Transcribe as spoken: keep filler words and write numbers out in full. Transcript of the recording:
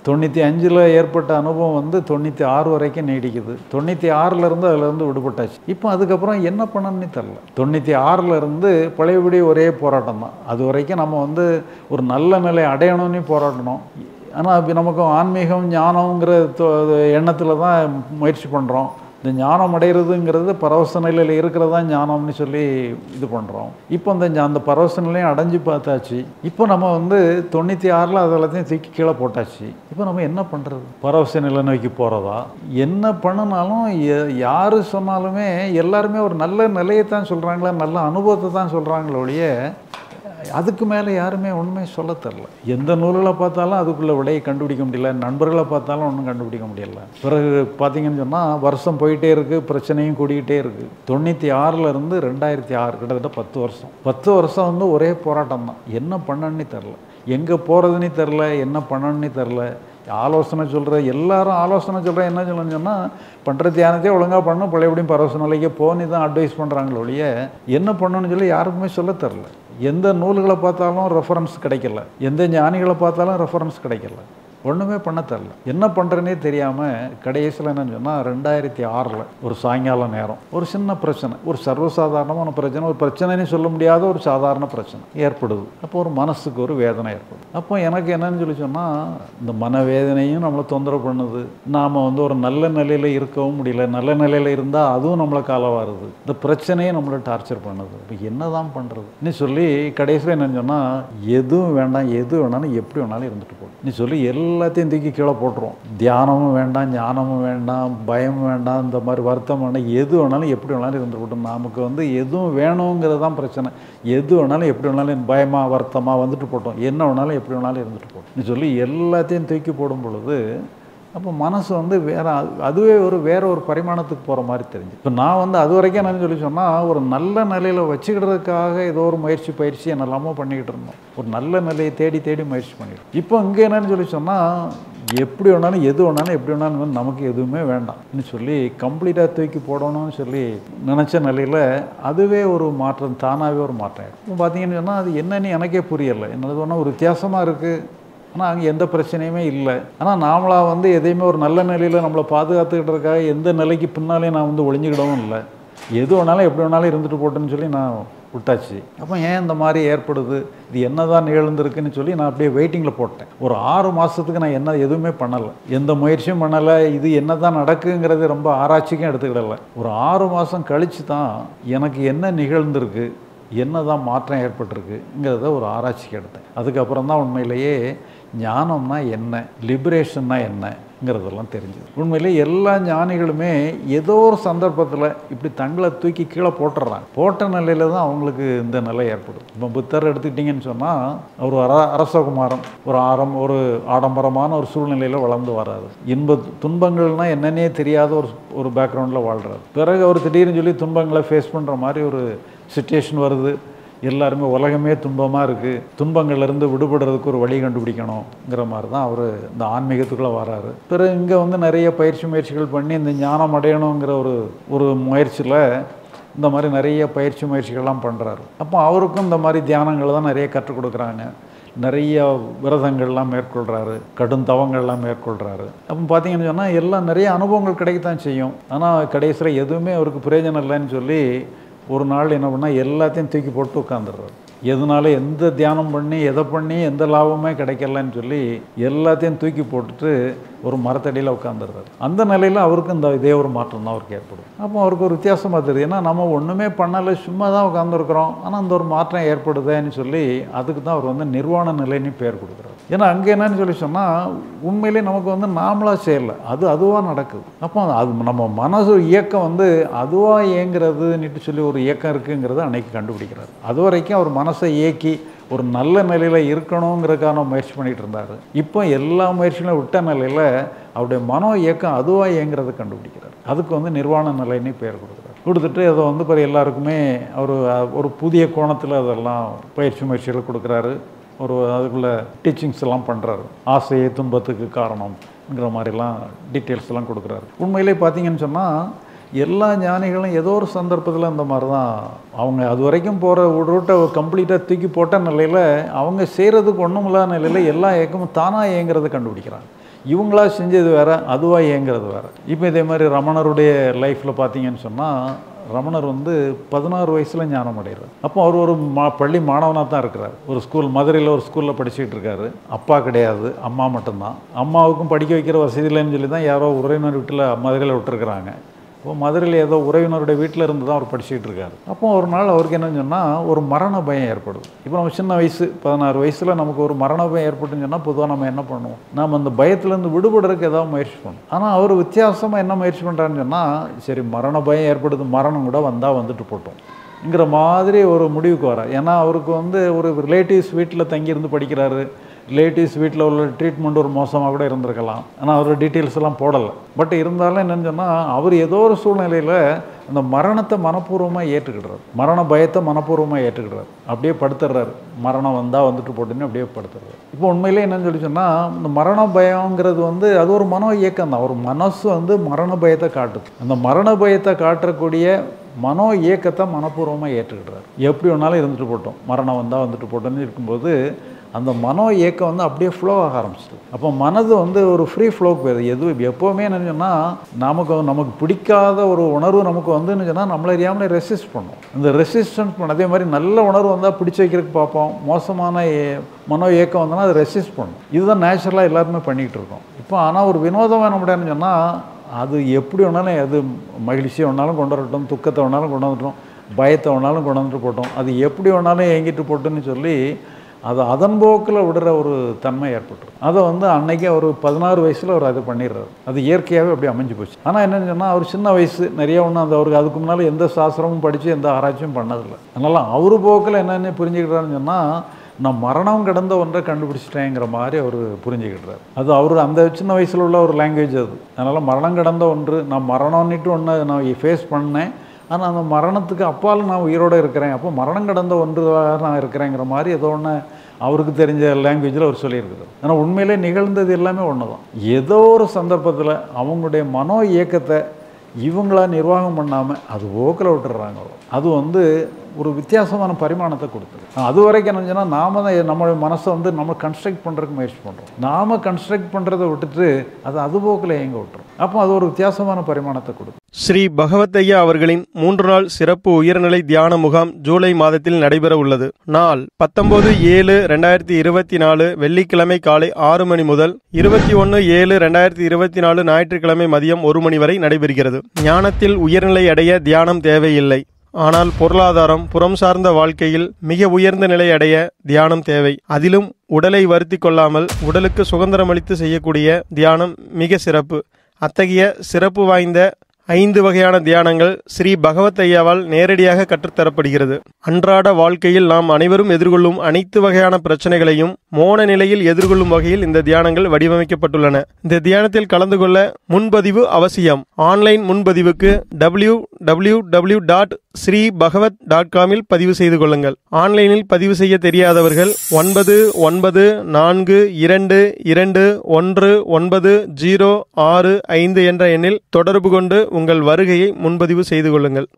தொண்ணூற்றி அஞ்சில் ஏற்பட்ட அனுபவம் வந்து தொண்ணூற்றி ஆறு வரைக்கும் நீடிக்குது. தொண்ணூற்றி ஆறிலேருந்து அதிலேருந்து விடுபட்டாச்சு. இப்போ அதுக்கப்புறம் என்ன பண்ணணும்னு தெரில. தொண்ணூற்றி ஆறிலேருந்து பழையபடி ஒரே போராட்டம் தான். அது வரைக்கும் நம்ம வந்து ஒரு நல்ல நிலை அடையணும்னு போராடணும். ஆனால் நமக்கு ஆன்மீகம் ஞானங்கிற எண்ணத்தில் தான் முயற்சி பண்ணுறோம். இந்த ஞானம் அடைகிறதுங்கிறது பரவச நிலையில் இருக்கிறதா ஞானம்னு சொல்லி இது பண்ணுறோம். இப்போ இந்த அந்த பரவச நிலையும் அடைஞ்சு பார்த்தாச்சு. இப்போ நம்ம வந்து தொண்ணூற்றி ஆறில் அது எல்லாத்தையும் தூக்கி கீழே போட்டாச்சு. இப்போ நம்ம என்ன பண்ணுறது? பரவச நிலை நோக்கி போகிறதா? என்ன பண்ணினாலும் யார் சொன்னாலுமே எல்லாருமே ஒரு நல்ல நிலையை தான் சொல்கிறாங்களா, நல்ல அனுபவத்தை தான் சொல்கிறாங்களே ஒழிய அதுக்கு மேலே யாருமே உண்மை சொல்ல தரல. எந்த நூல்களை பார்த்தாலும் அதுக்குள்ளே விடையை கண்டுபிடிக்க முடியல. நண்பர்களை பார்த்தாலும் ஒன்றும் கண்டுபிடிக்க முடியல. பிறகு பார்த்தீங்கன்னு சொன்னால் வருஷம் போயிட்டே இருக்குது, பிரச்சனையும் கூடிக்கிட்டே இருக்குது. தொண்ணூற்றி ஆறிலேருந்து ரெண்டாயிரத்தி ஆறு கிட்டத்தட்ட பத்து வருஷம் பத்து வருஷம் வந்து ஒரே போராட்டம் தான். என்ன பண்ணணுன்னு தெரில, எங்கே போகிறதுன்னு தெரில, என்ன பண்ணணுன்னு தெரில. ஆலோசனை சொல்கிற எல்லாரும் ஆலோசனை சொல்கிற என்ன சொல்லணும்னு சொன்னால் பண்ணுற தியானத்தையே ஒழுங்காக பண்ணணும், பழையபடியும் பரவச நிலைக்கு போன்னு தான் அட்வைஸ் பண்ணுறாங்களே ஒழிய என்ன பண்ணணும்னு சொல்லி யாருக்குமே சொல்ல தரல. எந்த நூல்களை பார்த்தாலும் ரெஃபரன்ஸ் கிடைக்கல, எந்த ஞானிகளை பார்த்தாலும் ரெஃபரன்ஸ் கிடைக்கல, ஒன்றுமே பண்ண தரல. என்ன பண்ணுறேன்னே தெரியாமல் கடைசியில் என்னன்னு சொன்னால் ரெண்டாயிரத்தி ஆறில் ஒரு சாயங்கால நேரம் ஒரு சின்ன பிரச்சனை, ஒரு சர்வசாதாரணமான பிரச்சனை, ஒரு பிரச்சனைன்னு சொல்ல முடியாத ஒரு சாதாரண பிரச்சனை ஏற்படுது. அப்போ ஒரு மனசுக்கு ஒரு வேதனை ஏற்படுது. அப்போ எனக்கு என்னன்னு சொல்லி சொன்னால் இந்த மனவேதனையும் நம்மளை தொந்தரவு பண்ணுது. நாம் வந்து ஒரு நல்ல நிலையில் இருக்கவும் முடியல, நல்ல நிலையில் இருந்தால் அதுவும் நம்மளை காலவாருது. இந்த பிரச்சனையும் நம்மளை டார்ச்சர் பண்ணுது. இப்போ என்ன தான் பண்ணுறதுன்னு சொல்லி கடைசியில் என்னன்னு சொன்னால் எதுவும் வேண்டாம், எது வேணாலும் எப்படி வேணாலும் இருந்துட்டு போகும் நீ சொல்லி எல்லாத்தையும் தூக்கி கீழே போட்டுரும். தியானமும் வேண்டாம், ஞானமும் வேண்டாம், பயம் வேண்டாம், இந்த மாதிரி வருத்தம் வேண்டாம், எது வேணாலும் எப்படி வேணாலும் இருந்துட்டு போட்டோம். நமக்கு வந்து எதுவும் வேணுங்கிறது தான் பிரச்சனை. எது வேணாலும் எப்படி வேணாலும் பயமாக வருத்தமாக வந்துட்டு போட்டோம், என்ன வேணாலும் எப்படி வேணாலும் இருந்துட்டு போட்டோம் நீ சொல்லி எல்லாத்தையும் தூக்கி போடும் பொழுது அப்போ மனசு வந்து வேறு அதுவே ஒரு வேற ஒரு பரிமாணத்துக்கு போகிற மாதிரி தெரிஞ்சு. இப்போ நான் வந்து அது வரைக்கும் என்னன்னு சொல்லி சொன்னால் ஒரு நல்ல நிலையில் வச்சுக்கிறதுக்காக ஏதோ ஒரு முயற்சி பயிற்சி என்னெல்லாமோ பண்ணிக்கிட்டு இருந்தோம். ஒரு நல்ல நிலையை தேடி தேடி முயற்சி பண்ணிக்கிட்டோம். இப்போ இங்கே என்னன்னு சொல்லி சொன்னால் எப்படி வேணாலும் எது வேணாலும் எப்படி வேணாலும் நமக்கு எதுவுமே வேண்டாம்னு சொல்லி கம்ப்ளீட்டாக தூக்கி போடணும்னு சொல்லி நினச்ச நிலையில் அதுவே ஒரு மாற்றம், தானாகவே ஒரு மாற்றம். இப்போ பார்த்தீங்கன்னு சொன்னால் அது என்னன்னு எனக்கே புரியலை. என்னது ஒன்றா ஒரு வித்தியாசமாக இருக்குது, ஆனால் அங்கே எந்த பிரச்சனையுமே இல்லை. ஆனால் நாமளாக வந்து எதையுமே ஒரு நல்ல நிலையில் நம்மளை பாதுகாத்துக்கிட்டதுக்காக எந்த நிலைக்கு பின்னாலே நான் வந்து ஒளிஞ்சிக்கிடவும் இல்லை. எது வேணாலும் எப்படி வேணாலும் இருந்துட்டு போட்டேன்னு சொல்லி நான் விட்டாச்சு. அப்போ ஏன் இந்த மாதிரி ஏற்படுது, இது என்ன தான் நிகழ்ந்துருக்குன்னு சொல்லி நான் அப்படியே வெயிட்டிங்கில் போட்டேன். ஒரு ஆறு மாதத்துக்கு நான் என்ன எதுவுமே பண்ணலை, எந்த முயற்சியும் பண்ணலை. இது என்ன தான் நடக்குங்கிறது ரொம்ப ஆராய்ச்சிக்கும் எடுத்துக்கிடலை. ஒரு ஆறு மாதம் கழித்து தான் எனக்கு என்ன நிகழ்ந்திருக்கு, என்ன தான் மாற்றம் ஏற்பட்டிருக்குங்கிறத ஒரு ஆராய்ச்சிக்கு எடுத்தேன். அதுக்கப்புறம் தான் உண்மையிலேயே ஞானம்னா என்ன, லிபரேஷன்னா என்னங்கிறதெல்லாம் தெரிஞ்சுது. உண்மையிலே எல்லா ஞானிகளுமே ஏதோ ஒரு சந்தர்ப்பத்தில் இப்படி தங்களை தூக்கி கீழே போட்டுடுறாங்க. போட்ட நிலையில் தான் அவங்களுக்கு இந்த நிலை ஏற்படுது. இப்போ புத்தர் எடுத்துக்கிட்டிங்கன்னு சொன்னால் அவர் அர அரசகுமாரன் ஒரு ஆரம் ஒரு ஆடம்பரமான ஒரு சூழ்நிலையில் வளர்ந்து வராது. இன்ப துன்பங்கள்னால் என்னன்னே தெரியாத ஒரு ஒரு பேக்ரவுண்டில் வாழ்கிறார். பிறகு அவர் திடீர்னு சொல்லி துன்பங்களை ஃபேஸ் பண்ணுற மாதிரி ஒரு சிச்சுவேஷன் வருது. எல்லாருமே உலகமே துன்பமாக இருக்குது, துன்பங்கள்லேருந்து விடுபடுறதுக்கு ஒரு வழி கண்டுபிடிக்கணுங்கிற மாதிரி தான் அவர் இந்த ஆன்மீகத்துக்குள்ளே வராரு. பிறகு இங்கே வந்து நிறைய பயிற்சி முயற்சிகள் பண்ணி இந்த ஞானம் அடையணுங்கிற ஒரு ஒரு முயற்சியில் இந்த மாதிரி நிறைய பயிற்சி முயற்சிகள்லாம் பண்ணுறாரு. அப்போ அவருக்கும் இந்த மாதிரி தியானங்களை தான் நிறைய கற்றுக் கொடுக்குறாங்க. நிறைய விரதங்கள்லாம் மேற்கொள்கிறாரு, கடும் தவங்கள்லாம் மேற்கொள்கிறாரு. அப்போ பார்த்தீங்கன்னு சொன்னால் எல்லாம் நிறைய அனுபவங்கள் கிடைக்கத்தான் செய்யும். ஆனால் கடைசியில் எதுவுமே அவருக்கு பிரயோஜனம் இல்லைன்னு சொல்லி ஒரு நாள் என்ன பண்ணால் எல்லாத்தையும் தூக்கி போட்டு உட்காந்துடுறாரு. எதனால எந்த தியானம் பண்ணி எதை பண்ணி எந்த லாபமே கிடைக்கலன்னு சொல்லி எல்லாத்தையும் தூக்கி போட்டுட்டு ஒரு மரத்தடியில் உட்காந்துடுறாரு. அந்த நிலையில் அவருக்கு இந்த இதே ஒரு மாற்றம் தான் அவருக்கு ஏற்படும். அப்போ அவருக்கு ஒரு வித்தியாசமாக தெரியுது. ஏன்னா நம்ம ஒன்றுமே பண்ணலை, சும்மா தான் உட்காந்துருக்குறோம், ஆனால் அந்த ஒரு மாற்றம் ஏற்படுதேன்னு சொல்லி அதுக்கு தான் அவர் வந்து நிர்வாண நிலைன்னு பேர் கொடுக்குறாரு. ஏன்னா அங்கே என்னன்னு சொல்லி சொன்னால் உண்மையிலே நமக்கு வந்து நாமளாக செய்யலை, அது அதுவாக நடக்குது. அப்போ அது நம்ம மனசு இயக்கம் வந்து அதுவாக இயங்குறதுன்னுட்டு சொல்லி ஒரு இயக்கம் இருக்குங்கிறத அன்னைக்கு கண்டுபிடிக்கிறார். அது வரைக்கும் அவர் மனசை இயக்கி ஒரு நல்ல நிலையில் இருக்கணுங்கிறதுக்கான முயற்சி பண்ணிகிட்டு இருந்தார். இப்போ எல்லா முயற்சிகளும் விட்ட நிலையில் அவருடைய மனோ இயக்கம் அதுவாக இயங்குறதை கண்டுபிடிக்கிறார். அதுக்கு வந்து நிர்வாண நிலைன்னு பேர் கொடுக்குறாரு. கொடுத்துட்டு அதை வந்து இப்போ எல்லாருக்குமே அவர் ஒரு புதிய கோணத்தில் அதெல்லாம் பயிற்சி முயற்சிகள் கொடுக்குறாரு. ஒரு அதுக்குள்ளே டீச்சிங்ஸ் எல்லாம் பண்ணுறாரு. ஆசையை துன்பத்துக்கு காரணம்ங்கிற மாதிரிலாம் டீட்டெயில்ஸ் எல்லாம் கொடுக்குறாரு. உண்மையிலே பார்த்தீங்கன்னு சொன்னால் எல்லா ஞானிகளும் ஏதோ ஒரு சந்தர்ப்பத்தில் இந்த மாதிரி தான் அவங்க அது வரைக்கும் போகிற ரூட்டை கம்ப்ளீட்டாக தூக்கி போட்ட நிலையில் அவங்க செய்கிறதுக்கு ஒன்றும் இல்லாத நிலையில் எல்லா இயக்கமும் தானாக இயங்கிறத கண்டுபிடிக்கிறாங்க. இவங்களா செஞ்சது வேறு, அதுவாக இயங்கிறது வேறு. இப்போ இதே மாதிரி ரமணருடைய லைஃப்பில் பார்த்தீங்கன்னு சொன்னால், ரமணர் வந்து பதினாறு வயசில் ஞானம் அடைகிறார். அப்போ அவர் ஒரு மா பள்ளி மாணவனாக தான் இருக்கிறார். ஒரு ஸ்கூல், மதுரையில் ஒரு ஸ்கூலில் படிச்சுக்கிட்டு இருக்காரு. அப்பா கிடையாது, அம்மா மட்டும்தான். அம்மாவுக்கும் படிக்க வைக்கிற வசதி இல்லைன்னு சொல்லி தான் யாரோ உறவினர் வீட்டில் மதுரையில் விட்டுருக்குறாங்க. இப்போ மதுரையில் ஏதோ உறவினருடைய வீட்டில் இருந்து தான் அவர் படிச்சுக்கிட்டு இருக்காரு. அப்போ ஒரு நாள் அவருக்கு என்னன்னு சொன்னால் ஒரு மரண பயம் ஏற்படுது. இப்போ நம்ம சின்ன வயசு பதினாறு வயசில் நமக்கு ஒரு மரண பயம் ஏற்பட்டுன்னு சொன்னால் பொதுவாக நம்ம என்ன பண்ணுவோம், நாம் அந்த பயத்துலேருந்து விடுபடுறதுக்கு ஏதாவது முயற்சி பண்ணுவோம். ஆனால் அவர் வித்தியாசமாக என்ன முயற்சி பண்ணுறான்னு சொன்னால், சரி மரண பயம் ஏற்படுது, மரணம் கூட வந்தால் வந்துட்டு போட்டோம்ங்கிற மாதிரி ஒரு முடிவுக்கு வர. ஏன்னா அவருக்கு வந்து ஒரு ரிலேட்டிவ்ஸ் வீட்டில் தங்கியிருந்து படிக்கிறாரு. ரிலேட்டிவ்ஸ் வீட்டில் உள்ள ட்ரீட்மெண்ட் ஒரு மோசமாக கூட இருந்திருக்கலாம். ஆனால் அவர் டீட்டெயில்ஸ் எல்லாம் போடலை. பட் இருந்தாலும் என்னென்னு சொன்னால், அவர் ஏதோ ஒரு சூழ்நிலையில் அந்த மரணத்தை மனப்பூர்வமாக ஏற்றுக்கிடுறாரு. மரண பயத்தை மனப்பூர்வமாக ஏற்றுக்கிடுறாரு. அப்படியே படுத்துடுறாரு. மரணம் வந்தால் வந்துட்டு போட்டுன்னு அப்படியே படுத்துடுறாரு. இப்போ உண்மையிலே என்னன்னு சொல்லி சொன்னால், இந்த மரண பயங்கிறது வந்து அது ஒரு மனோ இயக்கம் தான். ஒரு மனசு வந்து மரண பயத்தை காட்டுது. அந்த மரண பயத்தை காட்டக்கூடிய மனோ இயக்கத்தை மனப்பூர்வமாக ஏற்றுக்கிடுறாரு. எப்படி வேணாலும் இருந்துட்டு போட்டோம், மரணம் வந்தால் வந்துட்டு போட்டோன்னு இருக்கும்போது அந்த மனோ இயக்கம் வந்து அப்படியே ஃப்ளோ ஆக ஆரம்பிச்சிது. அப்போ மனது வந்து ஒரு ஃப்ரீ ஃப்ளோக்கு போயிடுது. எது எப்போவுமே என்னன்னு சொன்னால், நமக்கு நமக்கு பிடிக்காத ஒரு உணர்வு நமக்கு வந்துன்னு சொன்னால் நம்மளை அறியாமலே ரெசிஸ்ட் பண்ணும். இந்த ரெசிஸ்டன்ஸ் பண்ண அதே மாதிரி நல்ல உணர்வு வந்தால் பிடிச்சி வைக்கிறதுக்கு பார்ப்போம். மோசமான மனோ இயக்கம் வந்தோன்னா அது ரெசிஸ்ட் பண்ணும். இதுதான் நேச்சுரலாக எல்லாருமே பண்ணிக்கிட்டு இருக்கோம். இப்போ ஆனால் ஒரு வினோதமாக நம்முடையன்னு சொன்னால், அது எப்படி வேணாலும், எது மகிழ்ச்சியை வேணாலும் கொண்டு வரட்டும், துக்கத்தை வேணாலும் கொண்டு வந்துட்டோம், பயத்தை வேணாலும் கொண்டு வந்துட்டு போட்டோம், அது எப்படி வேணாலும் ஏங்கிட்டு போட்டோன்னு சொல்லி அது அதன் போக்கில் விடுற ஒரு தன்மை ஏற்பட்டுரும். அதை வந்து அன்னைக்கே ஒரு பதினாறு வயசில் அவர் அதை பண்ணிடுறாரு. அது இயற்கையாகவே அப்படி அமைஞ்சு போச்சு. ஆனால் என்னென்னு சொன்னால், அவர் சின்ன வயசு, நிறைய ஒன்றும் அந்த அவருக்கு அதுக்கு முன்னால் எந்த சாஸ்திரமும் படித்து எந்த ஆராய்ச்சியும் பண்ணதில்லை. அதனால் அவர் போக்கில் என்னென்னு புரிஞ்சுக்கிட்டாருன்னு சொன்னால், நான் மரணம் கடந்த ஒன்றை கண்டுபிடிச்சிட்டேங்கிற மாதிரி அவர் புரிஞ்சுக்கிட்டார். அது அவர் அந்த சின்ன வயசில் உள்ள ஒரு லாங்குவேஜ் அது. அதனால் மரணம் கடந்த ஒன்று, நான் மரணம்னுட்டு ஒன்று நான் ஃபேஸ் பண்ணேன், ஆனால் அந்த மரணத்துக்கு அப்பால் நான் உயிரோடு இருக்கிறேன், அப்போ மரணம் கடந்த ஒன்று நான் இருக்கிறேங்கிற மாதிரி ஏதோ ஒன்று அவருக்கு தெரிஞ்ச லாங்குவேஜில் அவர் சொல்லியிருக்குது. ஆனால் உண்மையிலே நிகழ்ந்தது எல்லாமே ஒன்று தான். ஏதோ ஒரு சந்தர்ப்பத்தில் அவங்களுடைய மனோ இயக்கத்தை இவங்களா நிர்வாகம் பண்ணாமல் அது போக்கில் விட்டுடுறாங்க. அது வந்து ஒரு வித்தியாசமான பரிமாணத்தை கொடுத்துரு. அது வரைக்கும் என்ன சொன்னால், நாம தான் நம்மளுடைய மனசை வந்து நம்ம கன்ஸ்ட்ரக்ட் பண்ணுறதுக்கு முயற்சி பண்ணுறோம். நாம் கன்ஸ்ட்ரக்ட் பண்ணுறதை விட்டுட்டு அது அது போக்கில் இயங்க விட்டுரும். அப்போ அது ஒரு வித்தியாசமான பரிமாணத்தை கொடுக்கும். ஸ்ரீ பகவத் ஐயா அவர்களின் மூன்று நாள் சிறப்பு உயர்நிலை தியான முகாம் ஜூலை மாதத்தில் நடைபெற உள்ளது. நாள் பத்தொன்பது ஏழு ரெண்டாயிரத்தி இருபத்தி நாலு வெள்ளிக்கிழமை காலை ஆறு மணி முதல் இருபத்தி ஒன்று ஏழு ரெண்டாயிரத்தி இருபத்தி நாலு ஞாயிற்றுக்கிழமை மதியம் ஒரு மணி வரை நடைபெறுகிறது. ஞானத்தில் உயர்நிலை அடைய தியானம் தேவையில்லை. ஆனால் பொருளாதாரம், புறம் சார்ந்த வாழ்க்கையில் மிக உயர்ந்த நிலை அடைய தியானம் தேவை. அதிலும் உடலை வருத்தி கொள்ளாமல் உடலுக்கு சுதந்திரமளித்து செய்யக்கூடிய தியானம் மிக சிறப்பு. அத்தகைய சிறப்பு வாய்ந்த ஐந்து வகையான தியானங்கள் ஸ்ரீ பகவத் ஐயாவால் நேரடியாக கற்றுத்தரப்படுகிறது. அன்றாட வாழ்க்கையில் நாம் அனைவரும் எதிர்கொள்ளும் அனைத்து வகையான பிரச்சனைகளையும் மோன நிலையில் எதிர்கொள்ளும் வகையில் இந்த தியானங்கள் வடிவமைக்கப்பட்டுள்ளன. இந்த தியானத்தில் கலந்து கொள்ள முன்பதிவு அவசியம். ஆன்லைன் முன்பதிவுக்கு W W W dot Sri Bhagavat dot காமில் பதிவு செய்து கொள்ளுங்கள். ஆன்லைனில் பதிவு செய்ய தெரியாதவர்கள் ஒன்பது ஒன்பது நான்கு இரண்டு இரண்டு ஒன்று ஒன்பது ஜீரோ ஆறு ஐந்து என்ற எண்ணில் தொடர்பு கொண்டு உங்கள் வருகையை முன்பதிவு செய்து கொள்ளுங்கள்.